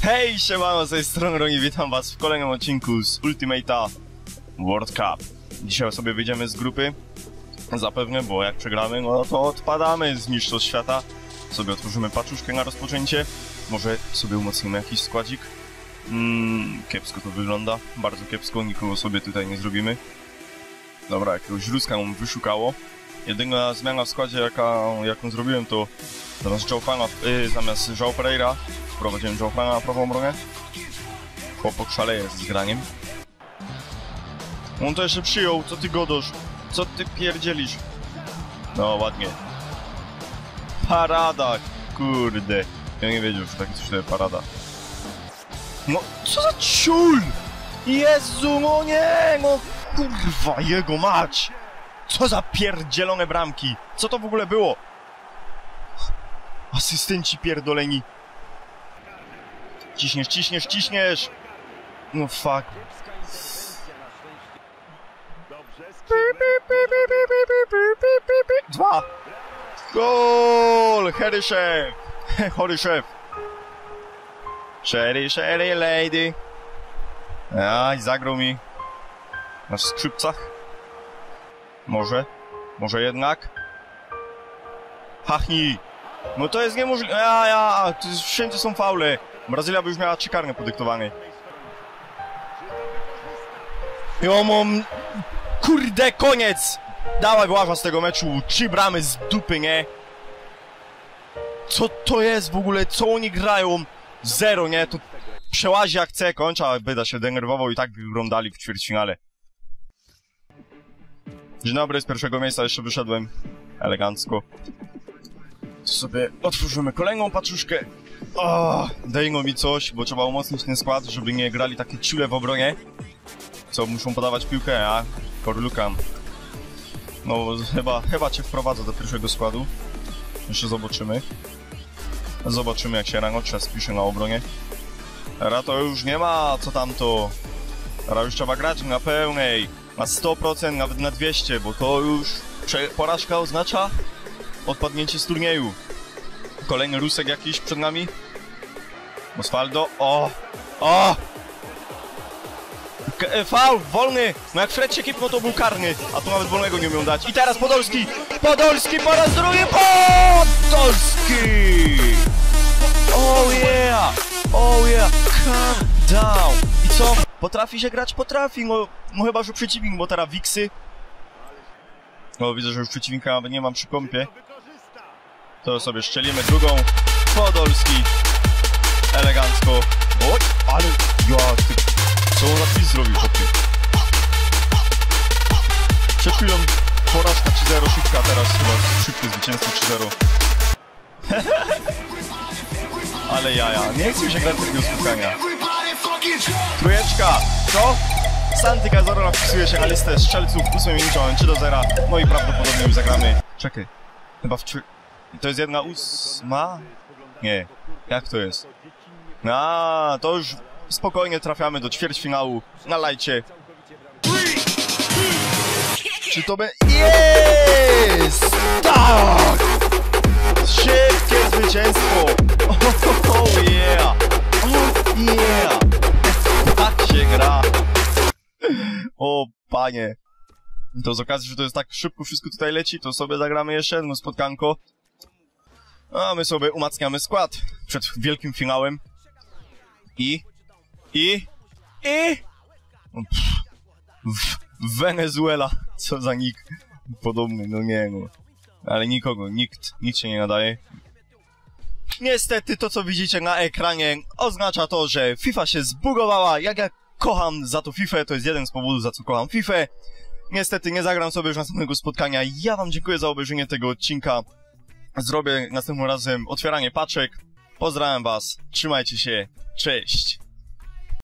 Hej, siemano, z tej strony Roni, witam was w kolejnym odcinku z Ultimate'a World Cup. Dzisiaj sobie wyjdziemy z grupy, zapewne, bo jak przegramy, no to odpadamy z mistrzostw świata. Sobie otworzymy paczuszkę na rozpoczęcie, może sobie umocnimy jakiś składzik. Kiepsko to wygląda, bardzo kiepsko, nikogo sobie tutaj nie zrobimy. Dobra, jakiegoś Ruska mu wyszukało. Jedyna zmiana w składzie, jaką zrobiłem, to zamiast João Pereira wprowadziłem João na prawą obronę. Chłopok szaleje z graniem. On to jeszcze przyjął, co ty godosz? Co ty pierdzielisz? No ładnie. Parada, kurde. Ja nie wiedział, że takie coś to jest parada. No, co za ciul! Jezu, no nie, no kurwa, jego mać! Co za pierdzielone bramki! Co to w ogóle było? Asystenci pierdoleni. Ciśniesz, ciśniesz, ciśniesz! No fuck. Dwa! Gol! Harry Szef! Chory szef! Sherry lady! Aj, zagrał mi. Na skrzypcach? Może? Może jednak? Hachnij! No to jest niemożliwe. Wszędzie są faule. Brazylia by już miała 3 karne podyktowane. Jo, mam... Kurde, koniec! Dawaj, wyłaża z tego meczu. 3 bramy z dupy, nie? Co to jest w ogóle? Co oni grają? 0, nie? To przełazi jak chce, kończa, a Byda się denerwował i tak wyglądali w ćwierćfinale. Dzień dobry, z pierwszego miejsca jeszcze wyszedłem. Elegancko. Sobie otworzymy kolejną paczuszkę. Dejno mi coś, bo trzeba umocnić ten skład, żeby nie grali takie ciule w obronie. Co muszą podawać piłkę, a Korlukam. No chyba cię wprowadzę do pierwszego składu. Jeszcze zobaczymy. Zobaczymy, jak się Rangocze spisze na obronie. Teraz to już nie ma co tamto. Teraz już trzeba grać na pełnej. Na 100%, nawet na 200, bo to już porażka oznacza odpadnięcie z turnieju. Kolejny Rusek jakiś przed nami. Osvaldo. Faul, wolny. No jak Fred się kipnął, to był karny. A tu nawet wolnego nie umiał dać. I teraz Podolski. Podolski po raz drugi. Podolski. Oh yeah. Oh yeah. Calm down. I co? Potrafi się grać? Potrafi. No chyba, że przeciwnik, bo teraz Wiksy. No widzę, że już przeciwnika nie mam przy kąpie. To sobie szczelimy drugą. Podolski. Elegancko. Oj, ale... Co on na pis zrobił, chłopie? Przed chwilą porażka 3-0 szybka, teraz chyba szybkie zwycięstwo 3-0. Ale jaja, nie chcę mi się grać takiego spotkania. Trójeczka, co? Santi Cazorla wpisuje się na listę strzelców w 8 minucie, 3-0. No i prawdopodobnie już zagramy. Czekaj, chyba w... To jest 1/8? Nie, jak to jest? To już spokojnie trafiamy do ćwierćfinału na lajcie. Czy to będzie... Jest! Tak! Szybkie zwycięstwo! Oh yeah! Oh yeah! Tak się gra! O panie! To z okazji, że to jest tak szybko wszystko tutaj leci, to sobie zagramy jeszcze jedno spotkanko. A my sobie umacniamy skład przed wielkim finałem. Wenezuela. Co za nick podobny, no nie no. Ale nikt się nie nadaje. Niestety to, co widzicie na ekranie, oznacza to, że FIFA się zbugowała. Jak ja kocham za to FIFA, to jest jeden z powodów, za co kocham FIFA. Niestety nie zagram sobie już następnego spotkania. Ja wam dziękuję za obejrzenie tego odcinka. Zrobię następnym razem otwieranie paczek. Pozdrawiam was, trzymajcie się, cześć!